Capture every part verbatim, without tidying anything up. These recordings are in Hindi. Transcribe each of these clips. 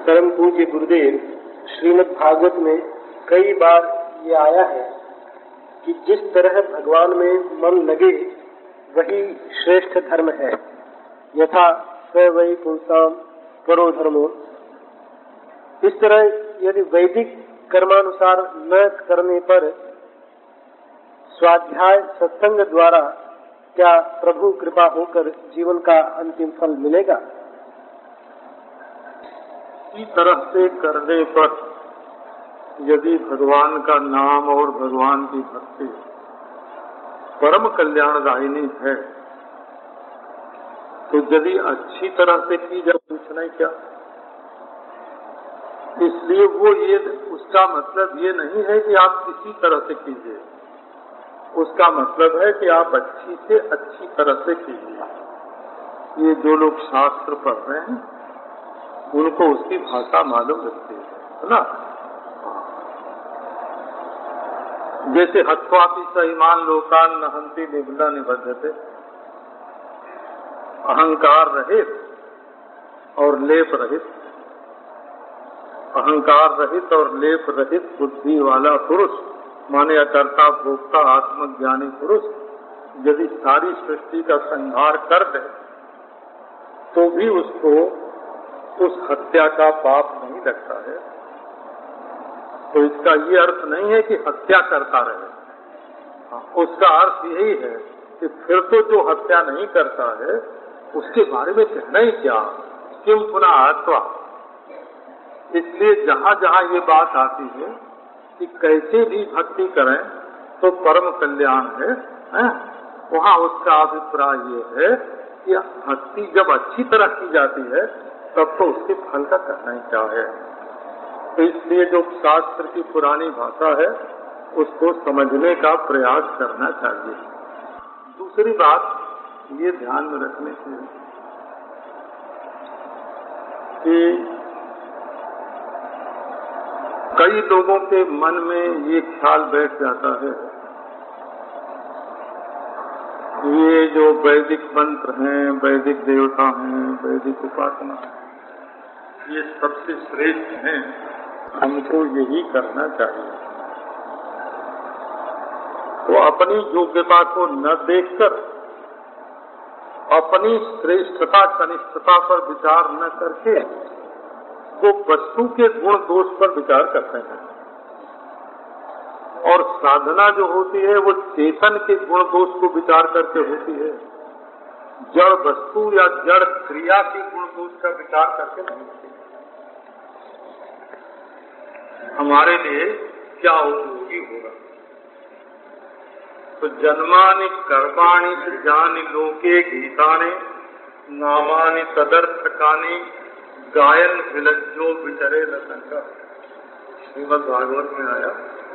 परम पूज्य गुरुदेव श्रीमद् भागवत में कई बार ये आया है कि जिस तरह भगवान में मन लगे वही श्रेष्ठ धर्म है। यथा स वै पुंसाम परो धर्मो। इस तरह यदि वैदिक कर्मानुसार न करने पर स्वाध्याय सत्संग द्वारा क्या प्रभु कृपा होकर जीवन का अंतिम फल मिलेगा? इसी तरह से करने पर यदि भगवान का नाम और भगवान की भक्ति परम कल्याणदायिनी है, तो यदि अच्छी तरह से की जाए पूछना ही क्या। इसलिए वो ये उसका मतलब ये नहीं है कि आप किसी तरह से कीजिए, उसका मतलब है कि आप अच्छी से अच्छी तरह से कीजिए। ये जो लोग शास्त्र पढ़ रहे हैं उनको उसकी भाषा मालूम रहती है ना। जैसे हत्वापि सईमान लोकान नहंति निबला निबद्धते, अहंकार रहित और लेप रहित, अहंकार रहित और लेप रहित बुद्धि वाला पुरुष माने अकर्ता भोक्ता आत्मज्ञानी पुरुष यदि सारी सृष्टि का संहार कर दे तो भी उसको उस हत्या का पाप नहीं लगता है। तो इसका ये अर्थ नहीं है कि हत्या करता रहे, उसका अर्थ यही है कि फिर तो जो हत्या नहीं करता है उसके बारे में कहना ही क्या, किम पुनः आत्मा। इसलिए जहाँ जहाँ ये बात आती है कि कैसे भी भक्ति करें तो परम कल्याण है, है? वहाँ उसका अभिप्राय ये है कि भक्ति जब अच्छी तरह की जाती है तब तो उसके फल का करना ही क्या है। तो इसलिए जो शास्त्र की पुरानी भाषा है उसको समझने का प्रयास करना चाहिए। दूसरी बात ये ध्यान में रखने की कि कई लोगों के मन में ये ख्याल बैठ जाता है ये जो वैदिक मंत्र हैं, वैदिक देवता हैं, वैदिक उपासना है, ये सबसे श्रेष्ठ हैं, हमको यही करना चाहिए। तो अपनी योग्यता को न देखकर अपनी श्रेष्ठता कनिष्ठता पर विचार न करके वो वस्तु के गुण दोष पर विचार करते हैं। और साधना जो होती है वो चेतन के गुण दोष को विचार करके होती है, जड़ वस्तु या जड़ क्रिया के गुण दोष का विचार करके नहीं होती। हमारे लिए क्या उपयोगी होगा। तो जन्मानि कर्माणि जानि लोके गीतानि नामानि तदर्थकानि गायन विलज्जो विचरे लंका। श्रीमद् भागवत में आया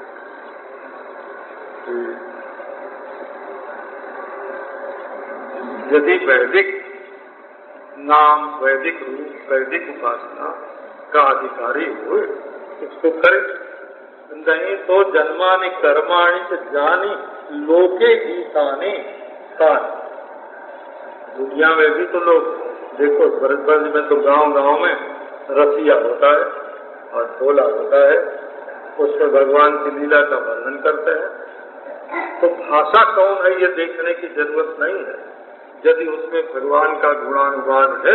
यदि वैदिक नाम, वैदिक रूप, वैदिक उपासना का अधिकारी हो उसको करे, नहीं तो जन्मानि कर्माणि च जानि लोके गीतानि तानि। दुनिया में भी तो लोग देखो, भरतवर्ष में तो गांव गांव में रसिया होता है और ढोला होता है, उसमें भगवान की लीला का वर्णन करते हैं। तो भाषा कौन है ये देखने की जरूरत नहीं है। यदि उसमें भगवान का गुणानुवाद है,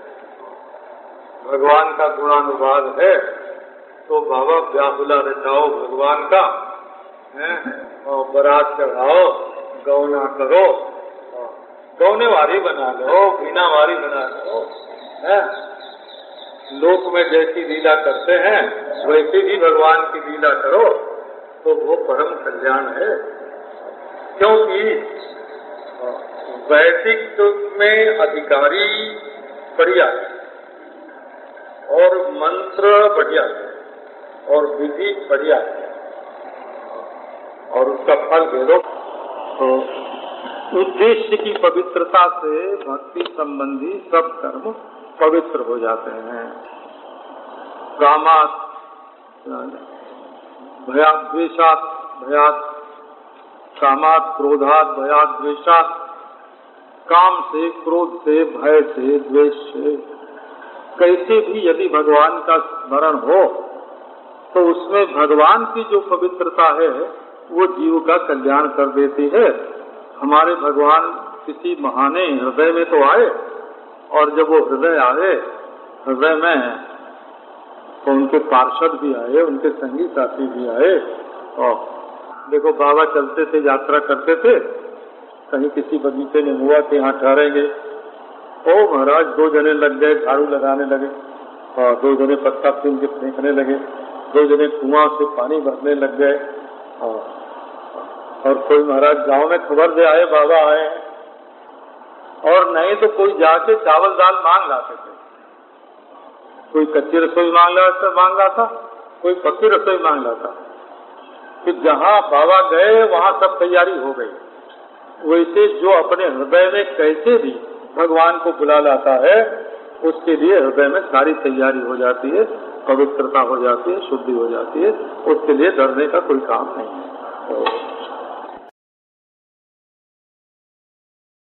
भगवान का गुणानुवाद है तो बाबा व्याहुला रचाओ भगवान का, है? और बारात चढ़ाओ, गौना करो, गौने वारी बना लो, बीना वारी बना लो, है? लोक में जैसी लीला करते हैं वैसे भी भगवान की लीला करो तो वो परम कल्याण है। क्योंकि वैदिक में अधिकारी बढ़िया है और मंत्र बढ़िया है और विधि बढ़िया है और उसका फल दे दो। तो उद्देश्य की पवित्रता से भक्ति संबंधी सब कर्म पवित्र हो जाते हैं। कामात् भयात् द्वेषात्, भयात् कामात् क्रोधात्, भयात् द्वेषात्, काम से, क्रोध से, भय से, द्वेष से कैसे भी यदि भगवान का स्मरण हो तो उसमें भगवान की जो पवित्रता है वो जीव का कल्याण कर देती है। हमारे भगवान किसी महाने हृदय में तो आए, और जब वो हृदय आए, हृदय में तो उनके पार्षद भी आए, उनके संगी साथी भी आए। और देखो बाबा चलते थे, यात्रा करते थे, कहीं किसी बगीचे में हुआ कि यहाँ ठहरेंगे, ओ महाराज दो जने लग गए, झाड़ू लगाने लगे, और दो जने पत्ता छीन के फेंकने लगे, दो जने कुआं से पानी भरने लग गए, और, और कोई महाराज गांव में खबर दे आए बाबा आए हैं, और नहीं तो कोई जाके चावल दाल मांग लाते थे। कोई कच्ची रसोई मांग लाता मांग लाता कोई पक्की रसोई मांग लाता। फिर जहाँ बाबा गए वहाँ सब तैयारी हो गई। वैसे जो अपने हृदय में कैसे भी भगवान को बुला लाता है, उसके लिए हृदय में सारी तैयारी हो जाती है, पवित्रता हो जाती है, शुद्धि हो जाती है। उसके लिए डरने का कोई काम नहीं है।